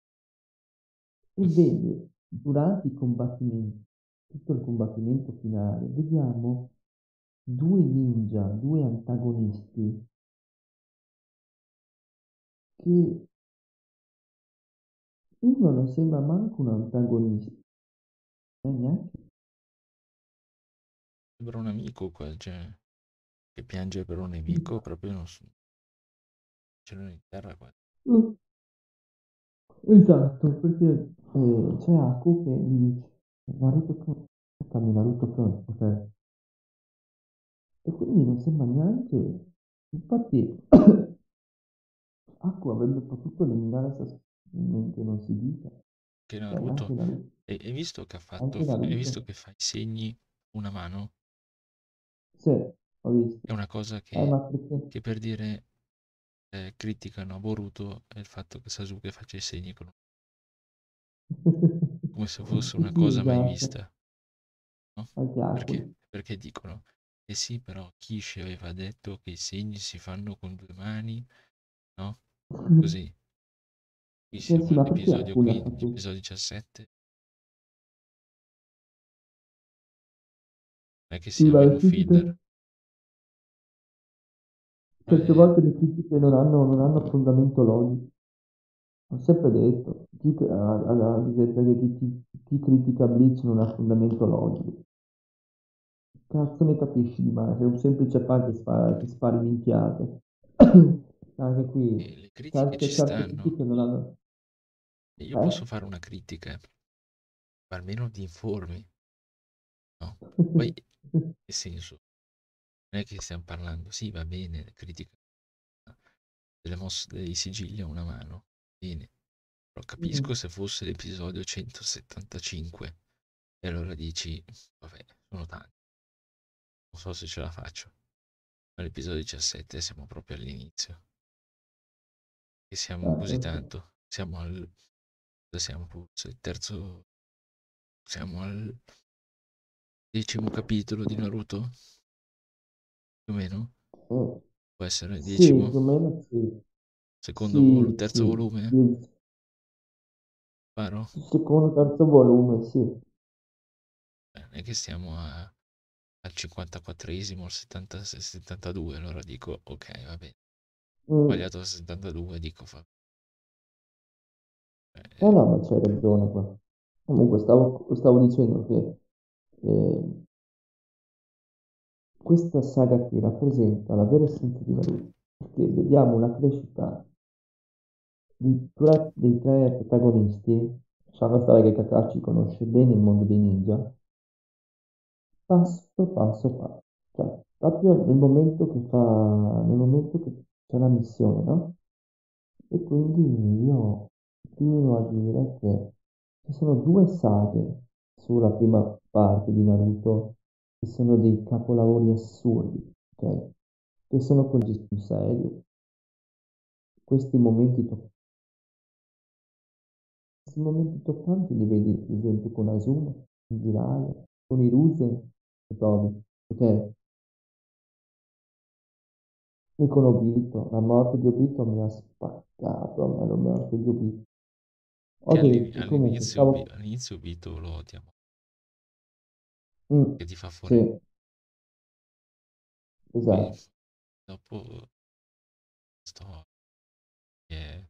E vede durante i combattimenti, tutto il combattimento finale, vediamo due ninja, due antagonisti che uno non sembra manco un antagonista, neanche. Sembra un amico qua, cioè, che piange per un nemico, proprio non so, cielo in terra qua. Mm, esatto, perché c'è Aku che gli dice Naruto-kun, aspettami Naruto-kun, ok? E quindi non sembra neanche, infatti Aku avrebbe potuto eliminare mentre non si dica, Che cioè Naruto, hai visto che ha Anche fatto, hai visto Naruto, che fa i segni una mano? sì, ho visto, È una cosa ma perché? che per dire criticano a Boruto è il fatto che Sasuke faccia i segni come se fosse una Sì, cosa mai esatto, vista, no? anche Perché? Aku. Perché dicono, eh sì, però Kishi aveva detto che i segni si fanno con due mani, no? Così. Qui Sì, siamo sì, ma perché all'episodio Aku l'ha 15, fatto? episodio 17, non è che Sì, siamo ma in le un filler. critiche, certe volte le critiche non hanno fondamento logico. Ho sempre detto, ad esempio che chi critica Bleach non ha fondamento logico. cazzo ne capisci di mare? Sei un semplice fan che spari minchiate. Anche E qui, le critiche ci certe stanno. critiche non hanno... E io Eh? posso fare una critica, ma almeno ti informi, no? Poi, nel senso, non è che stiamo parlando, sì, va bene, critica delle mosse dei sigilli a una mano, bene, però capisco se fosse l'episodio 175 e allora dici, vabbè, sono tanti, non so se ce la faccio. Ma l'episodio 17 siamo proprio all'inizio e siamo così Ok. tanto, siamo al, siamo forse il terzo, siamo al 10° capitolo di Naruto, più o meno, Eh, può essere sì, 10°, più o meno sì. secondo, Sì, terzo sì. volume, paro? Il secondo, terzo volume, sì. Non è che stiamo al 54esimo, al 70, 72, allora dico, ok, va bene, ho Mm. sbagliato al 72, dico, fa, No, eh, no, ma c'hai ragione qua. Comunque, stavo dicendo che eh, questa saga qui rappresenta la vera essenza di Naruto, perché vediamo una crescita dei tre protagonisti, lasciando stare che Kakashi conosce bene il mondo dei ninja, passo. Cioè, proprio nel momento che c'è la missione, no? E quindi io continuo a dire che ci sono due saghe sulla prima parte di Naruto che sono dei capolavori assurdi, ok? Che sono quelli più seri. Questi momenti, questi momenti toccanti li vedi, per esempio, con Asuma, in Jiraiya, con Hiruzen e Tobi, ok? E con Obito, la morte di Obito mi ha spaccato a me la morte di Obito. Ho che detto, comunque, stavo... all'inizio Vito lo odiamo, Mm, che ti fa fuori, sì, poi esatto. dopo sto, eh,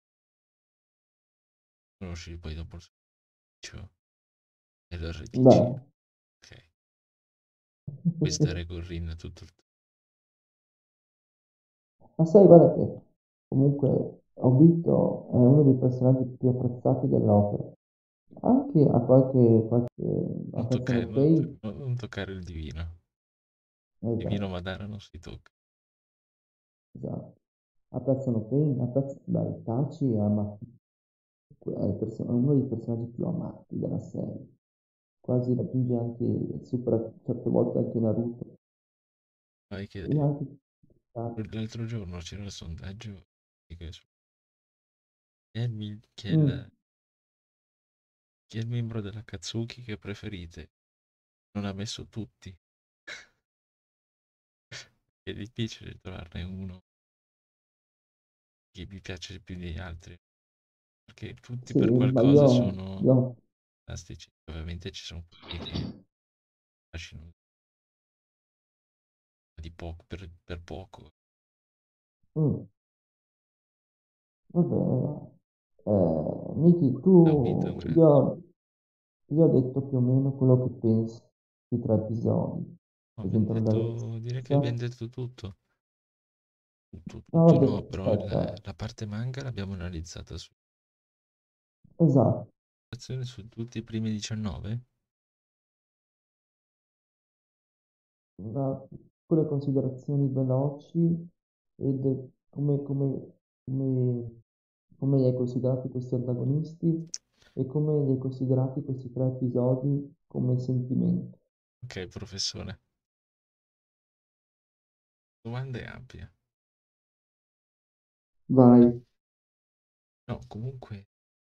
conosci poi dopo il suo e allora dici, Beh, ok, puoi stare con Rin tutto il tempo. ma sai, guarda che comunque Obito è uno dei personaggi più apprezzati dell'opera. Anche apprezzano Pain, Non toccare il divino. Divino esatto, Madara non si tocca. esatto. Apprezzano Pain, beh, Itachi è uno dei personaggi più amati della serie. Quasi raggiunge anche, supera certe volte anche Naruto. Sai che E anche Itachi. l'altro giorno c'era il sondaggio chi è Mm, chi è il membro della Katsuki che preferite? Non ha messo tutti. È difficile trovarne uno che mi piace più degli altri, perché tutti sì, per ma qualcosa sono io fantastici. Ovviamente ci sono quelli che affascinano di poco, per poco. mm, va bene. Miki, Da Obito è un grande. io ho detto più o meno quello che penso sui tre episodi. No, Per esempio, non avevo direi che abbiamo pensato. detto tutto. Tutto, No, tutto vabbè, no, però aspetta. la parte manga l'abbiamo analizzata Esatto. su tutti i primi 19. Piccole considerazioni veloci ed come, come li hai considerati questi antagonisti e come li hai considerati questi tre episodi come sentimento. Ok, professore. Domanda è ampia. Vai. No, comunque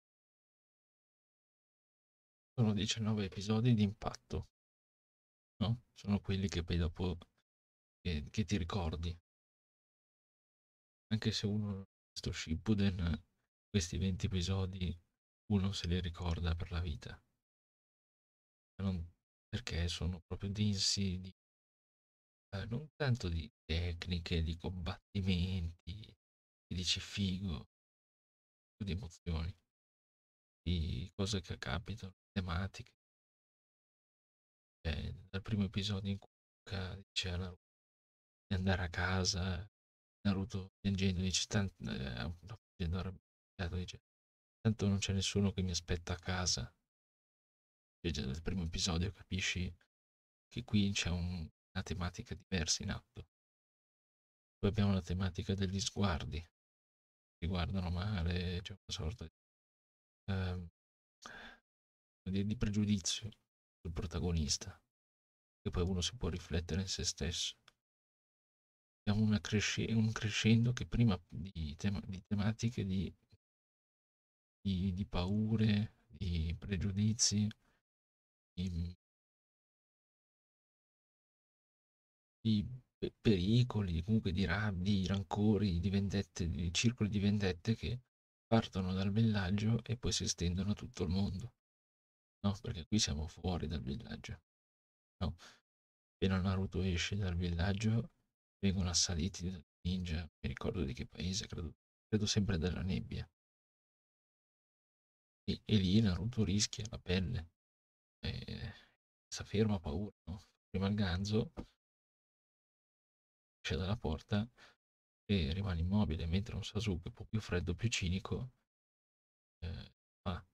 sono 19 episodi di impatto, no? Sono quelli che poi dopo che ti ricordi. Anche se uno non ha visto Shippuden, questi 20 episodi uno se li ricorda per la vita. Non- Perché sono proprio densi di, non tanto di tecniche, di combattimenti, che dici figo, più di emozioni, di cose che capitano, tematiche. Dal primo episodio in cui Sasuke dice a Naruto di andare a casa, Naruto piangendo dice no, piangendo arrabbiato, dice tanto non c'è nessuno che mi aspetta a casa. E già dal primo episodio capisci che qui c'è una tematica diversa in atto. Poi abbiamo la tematica degli sguardi, ti guardano male, c'è una sorta ehm, di pregiudizio sul protagonista, che poi uno si può riflettere in se stesso. Abbiamo un crescendo che prima di tematiche di paure, di pregiudizi, di, di pericoli, comunque di rancori, di vendette, di circoli di vendette che partono dal villaggio e poi si estendono a tutto il mondo. No, perché qui siamo fuori dal villaggio. No, appena Naruto esce dal villaggio vengono assaliti da ninja, mi ricordo di che paese, credo sempre della nebbia. E lì Naruto rischia la pelle, si ferma, ha paura, no? Prima il ganzo esce dalla porta e rimane immobile, mentre un Sasuke un po' più freddo, più cinico, fa,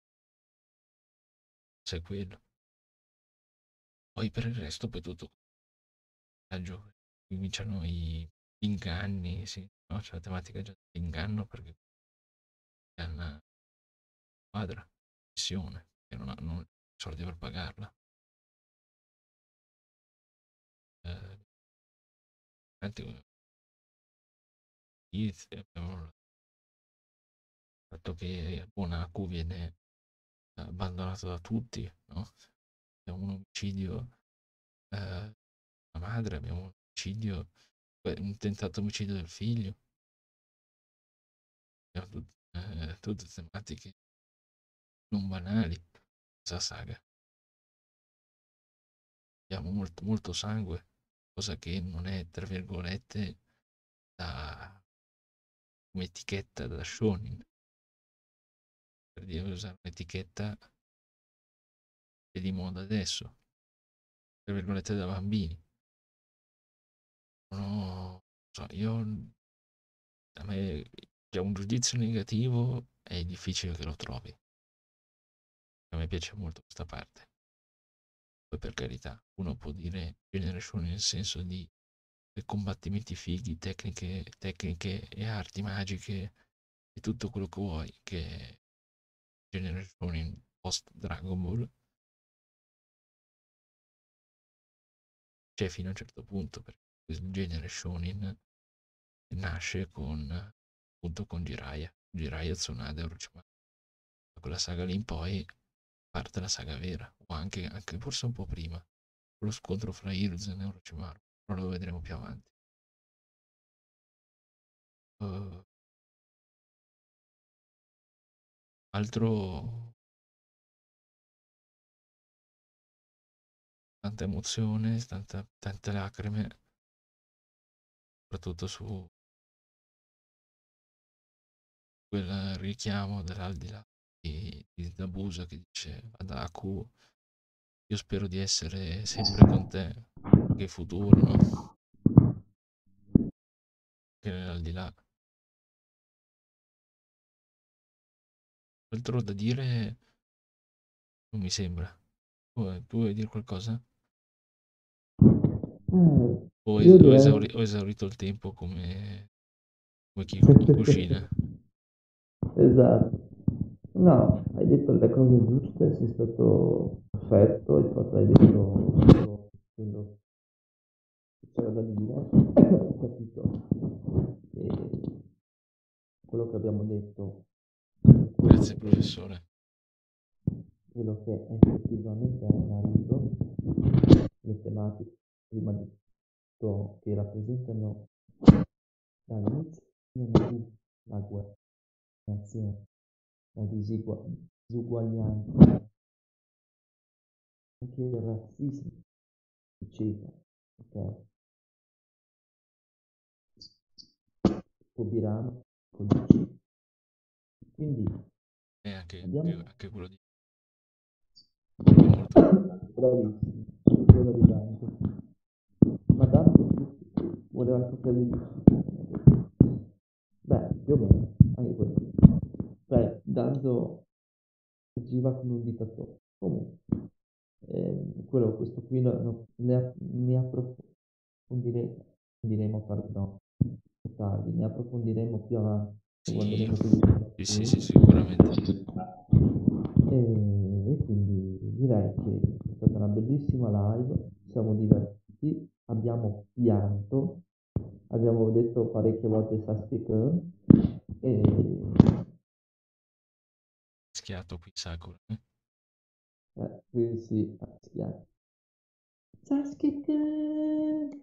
sai quello. Poi per il resto poi tutto il viaggio, cominciano gli inganni, sì, no? C'è la tematica già dell'inganno perché è una squadra, missione, che non ha soldi per pagarla. Tanti abbiamo il fatto che Monaco viene abbandonato da tutti, no? Abbiamo un omicidio, la madre, abbiamo un omicidio, un tentato omicidio del figlio, abbiamo tutte tematiche non banali, questa saga. Abbiamo molto, molto sangue, cosa che non è, tra virgolette, da, come etichetta da shonen, per dire usare un'etichetta che è di moda adesso, tra virgolette da bambini. No, so, a me già un giudizio negativo è difficile che lo trovi. A me piace molto questa parte. Poi per carità, uno può dire Generation nel senso di combattimenti fighi, tecniche e arti magiche e tutto quello che vuoi, che è Generation in post Dragon Ball, c'è fino a un certo punto, perché il genere shonen nasce appunto con Jiraiya, Tsunade e Orochimaru. Da quella saga lì in poi parte la saga vera, o anche forse un po' prima, lo scontro fra Hiruzen e Orochimaru, però lo vedremo più avanti. Uh, altro, tanta emozione, tante lacrime, soprattutto su quel richiamo dell'aldilà di Zabuza che dice ad Aku, io spero di essere sempre con te, che futuro, no? Che nell'aldilà. Altro da dire non mi sembra. Tu vuoi dire qualcosa? Io direi... Ho esaurito il tempo come chi cucina? Esatto. No, hai detto le cose giuste, sei stato perfetto, hai fatto, hai detto quello che c'era da dire, ho capito. E quello che abbiamo detto, quello Grazie, che, professore. quello che effettivamente è Naruto, le tematiche, prima di tutto, che rappresentano dall'inizio la guerra, nazione, la disuguaglianza, anche il razzismo, diceva, ok? Tobirano, codici. Quindi E anche, abbiamo anche quello di molto. bravissimo, quello di tanto. voleva il fratello di Beh, più o meno, anche questo. Beh, Danzo agiva come un dittatore. Comunque, questo qui ne approfondiremo, pardon, è tardi, ne approfondiremo più avanti, quando Sì, avremo più di sì, sì, sicuramente. e quindi direi che è stata una bellissima live, ci siamo divertiti, abbiamo pianto, abbiamo detto parecchie volte Sasuke Kun e Schiato qui Sakura. quindi sì, spiace. Sasuke Kun!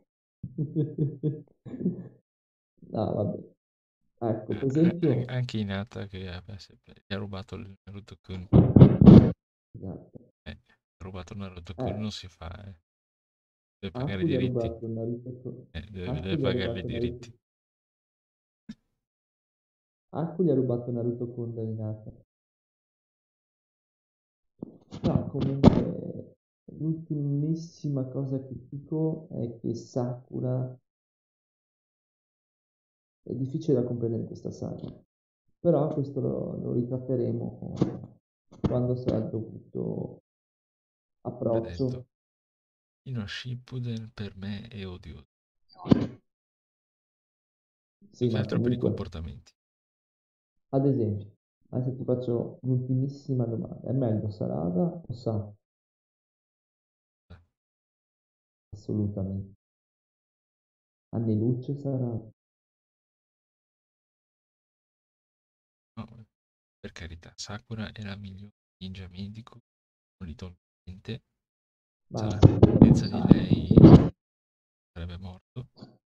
No, vabbè. Ecco, per esempio, Anche Hinata che gli ha rubato il Naruto Kun. esatto, Ha rubato il Naruto Kun non si fa, deve pagare i Aku gli ha diritti. rubato Naruto Kun. Deve Aku gli ha pagare i rubato diritti. Naruto. Aku gli ha rubato Naruto Kun da Hinata. No, comunque, l'ultimissima cosa che dico è che Sakura è difficile da comprendere in questa saga, però questo lo ritratteremo quando sarà il dovuto Va approccio. detto, Ino Shippuden per me è odioso. Più Sì, che ma altro per i comunque, comportamenti. ad esempio, adesso ti faccio l'ultimissima domanda, è meglio Sarada o Sa? Assolutamente. Anni luce Sarada. No, per carità, Sakura è la migliore ninja medico, non li tolgo niente. Basta. Senza di lei sarebbe morto.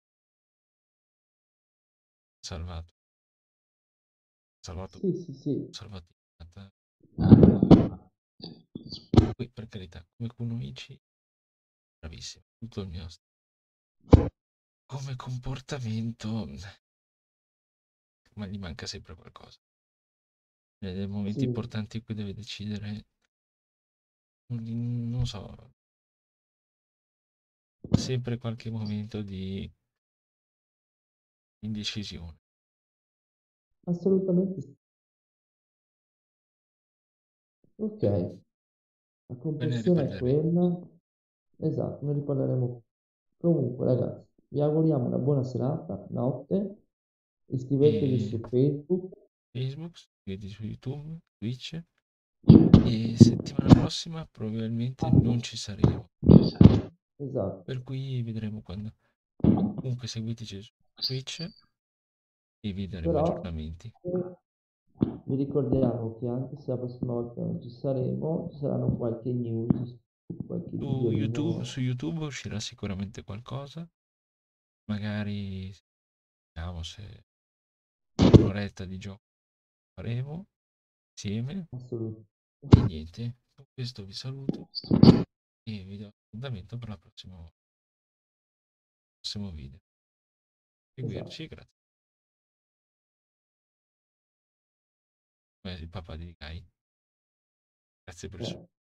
Salvato, salvato, Sì, sì, sì, salvato Hinata. Poi per carità, come Kunoichi, bravissimo, tutto il mio come comportamento, ma gli manca sempre qualcosa. Nei momenti sì, importanti in cui deve decidere, non so, sempre qualche momento di indecisione. assolutamente sì. Ok, la Poi ne complessione è riparleremo. quella. Esatto, ne riparleremo. Comunque, ragazzi, vi auguriamo una buona serata, notte. Iscrivetevi E su Facebook. Facebook, seguiti su YouTube, Twitch. E settimana prossima probabilmente non ci saremo. Esatto. Per cui vedremo quando. Comunque seguiteci su Twitch e vi daremo Però aggiornamenti. vi ricordiamo che anche se la prossima volta non ci saremo, ci saranno qualche news, qualche videolino. Su YouTube uscirà sicuramente qualcosa. Magari vediamo se un'oretta di gioco faremo insieme. Assolutamente. E niente, con questo vi saluto e vi do appuntamento per il prossimo video. Esatto. Seguirci, grazie. Il papà di Kai. Grazie per il Eh.